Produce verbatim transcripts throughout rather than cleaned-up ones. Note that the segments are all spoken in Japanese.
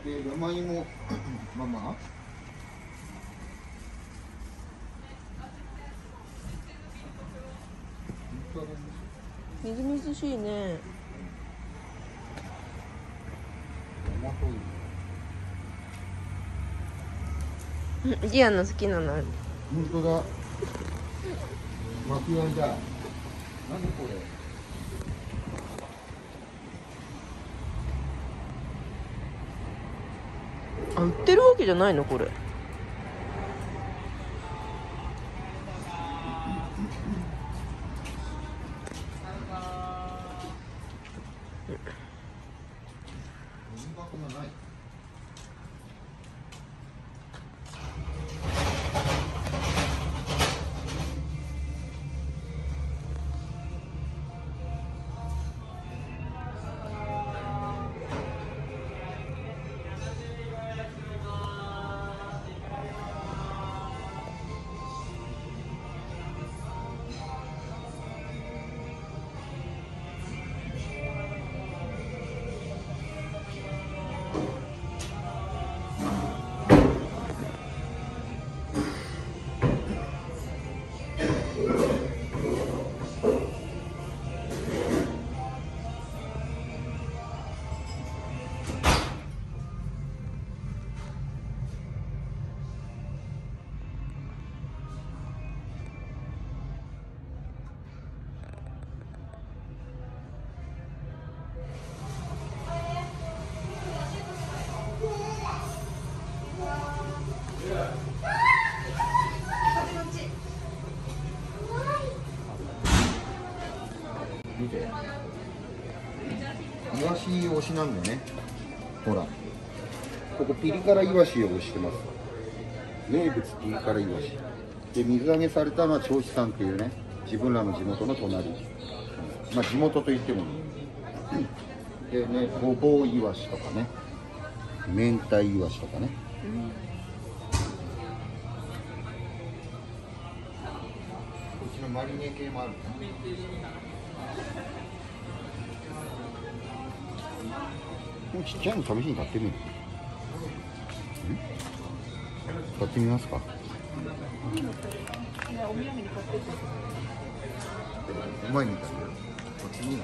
で山芋ママみずみずしいね。ギアの好きなのある。 本当だ。巻き割りだ。何これ。 あ、売ってるわけじゃないのこれ。 見て、イワシ推しなんだよね。ほら、ここピリ辛イワシを推してます。名物ピリ辛イワシで、水揚げされたのは銚子さんっていうね、自分らの地元の隣、まあ地元と言ってもいいでね、ごぼうイワシとかね、明太イワシとかね、うん、こっちのマリネ系もあるね。もうちっちゃいの試しに買ってみる。買ってみますか。うまいみたい。こっちに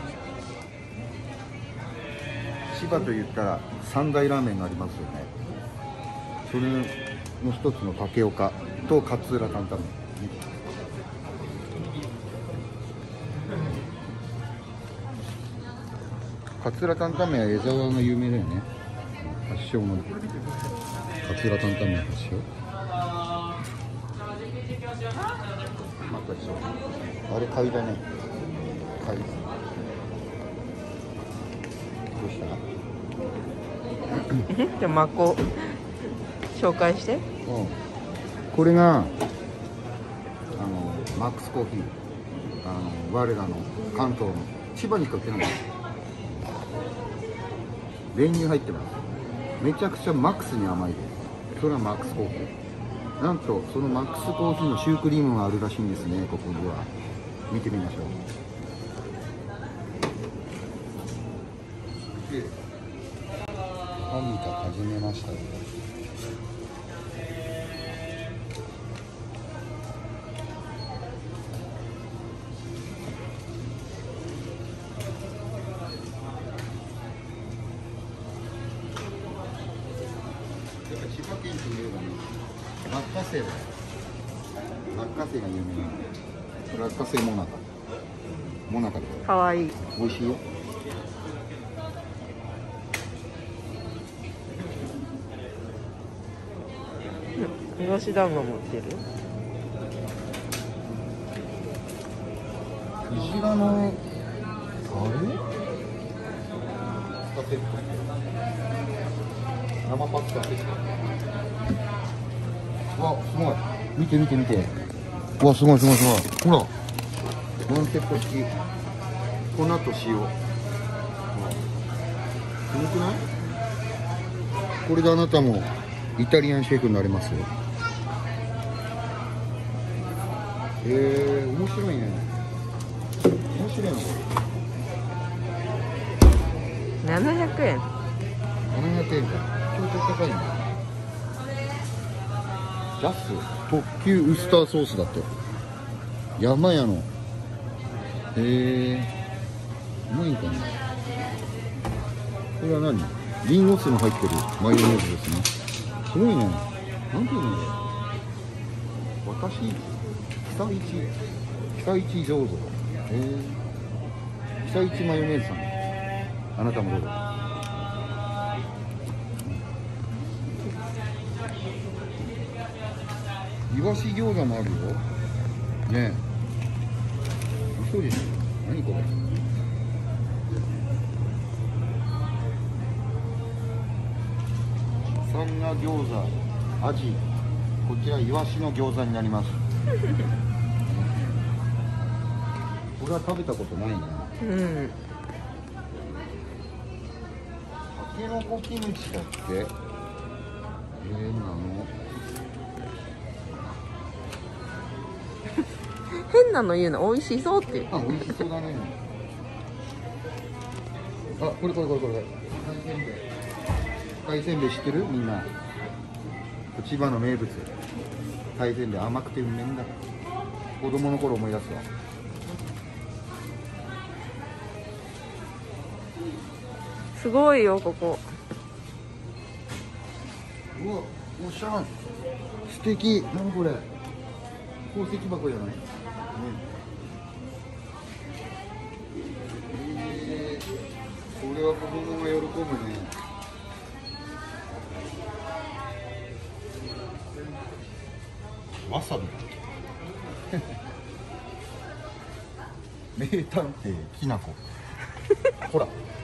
千葉と言ったら三大ラーメンがありますよね。それの一つの竹岡と勝浦タンタンメン。勝浦タンタンメンは江沢が有名だよね。発祥の勝浦タンタンメン発祥。またでしょ。あれ貝だね。貝。どうした？ じゃあマコ紹介して。うん。 これがあのマックスコーヒー。あの我らの関東の千葉にしか売ってないんです。練乳入ってます。めちゃくちゃマックスに甘いです。それはマックスコーヒー。なんとそのマックスコーヒーのシュークリームがあるらしいんですね。ここには見てみましょう。何か始めましたよ。千葉県といえばね、落花生だよ。落花生が有名なの。落花生もなか。もなかです。 かわいい。 美味しいよ。 イワシ団子持ってる。 クジラのタレ？スタペット。生パスタです。わ、すごい。見て見て見て。わ、すごいすごいすごい。ほら。ワンセット式。粉と塩。すごくない？これであなたもイタリアンシェフになれますよ。えー、面白いね。面白いのこれ。 ななひゃくえん。 ななひゃくえんか。 京と高いんだ。ジャス特級ウスターソースだって。山屋の。へえ、うまいんかな。これは何？リンゴ酢の入ってるマヨネーズですね。すごいね。なんていうの？私、北一、北一醸造。へえ。北一マヨネーズさん。あなたもどうぞ。イワシ餃子もあるよ。ねえ。嘘でしょ。何これ。サンガ餃子、アジ。こちらイワシの餃子になります。これは食べたことないな。 うん。 たけのこキムチだって。えー、なの。 変なの言うの、美味しそうっていう。 あ、美味しそうだね。あ、これこれこれこれ。海鮮べい。海鮮べい知ってる？みんな。千葉の名物。海鮮べい甘くてうめえんだ。子供の頃思い出すわ。 すごいよここ。 うわ、おしゃん。素敵。何これ。宝石箱じゃない？ね。えー、これは子供が喜ぶね。わさび。名探偵きなこ。ほら。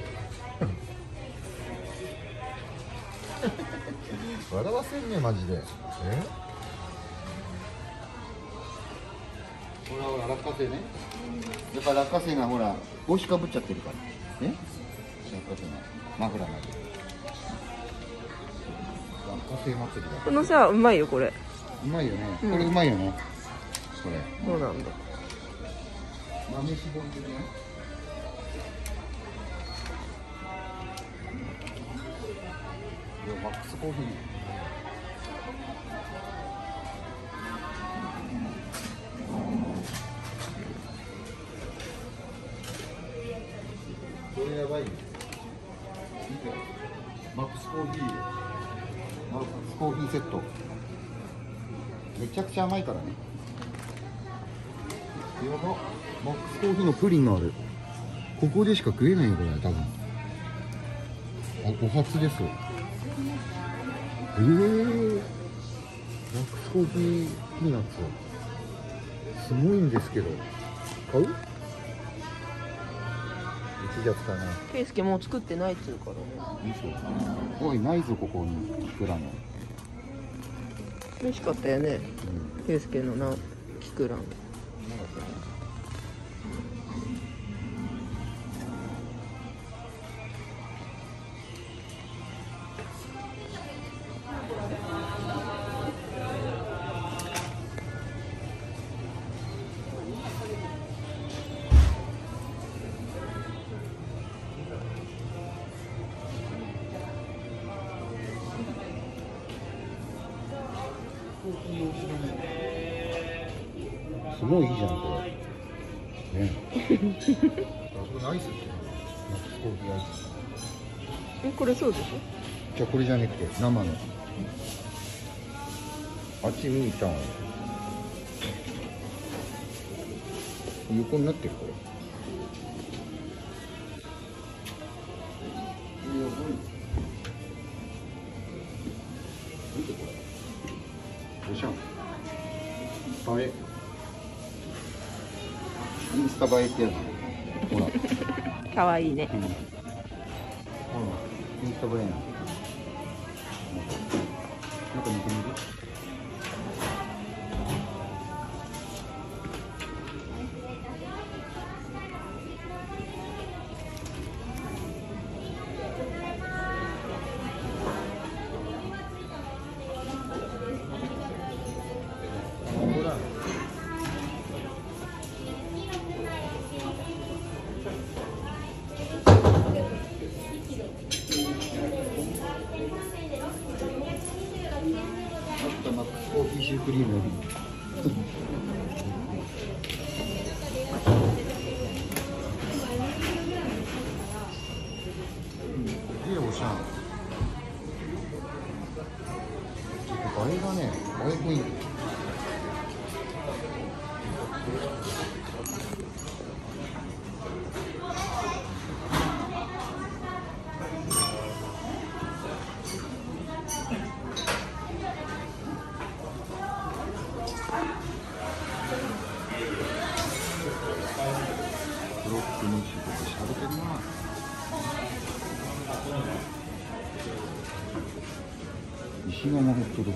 笑わせんねマジで。え？ほらほら落花生ね。やっぱ落花生がほら帽子かぶっちゃってるからね。落花生のマフラーまで。落花生祭りだ。 このさ、うまいよこれ。 うまいよね。 うん、 これうまいよね。これ。 そうなんだ。 豆絞りでね。マックスコーヒー。これやばいよ。見て。マックスコーヒー。マックスコーヒーセット。めちゃくちゃ甘いからね。やば。マックスコーヒーのプリンがある。ここでしか食えないよこれ多分。あ、お初です。ええー、マックスコーヒーピーナッツすごいんですけど買う？一じゃ使うな。 ケイスケもう作ってないっつうからね。 おいないぞここにキクラン。 美味しかったよね、うん、ケイスケのなキクラン。 すごいいいじゃんこれ。ね。これアイスってマックスコーヒーアイス。 え、これそうでしょ？ じゃあこれじゃなくて生の。あっち見に行ったの。横になってるこれ。見てこれ。おしゃん。映え。インスタ映えってやつ。ほら。 かわいいね。 うん、ほら。インスタ映えな。なんか見てみる？ コーヒーシュークリームよりえおしゃんちょっと映えがね、映えポイントブロックにしってしゃれてるな。石窯ホットドッグ。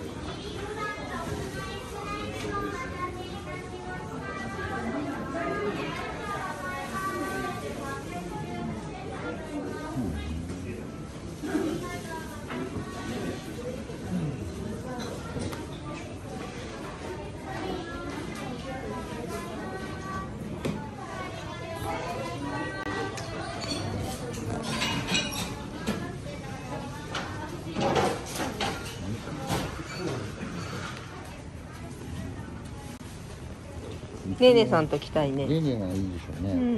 ねねさんと来たいね。 ねねがいいでしょうね。 うん。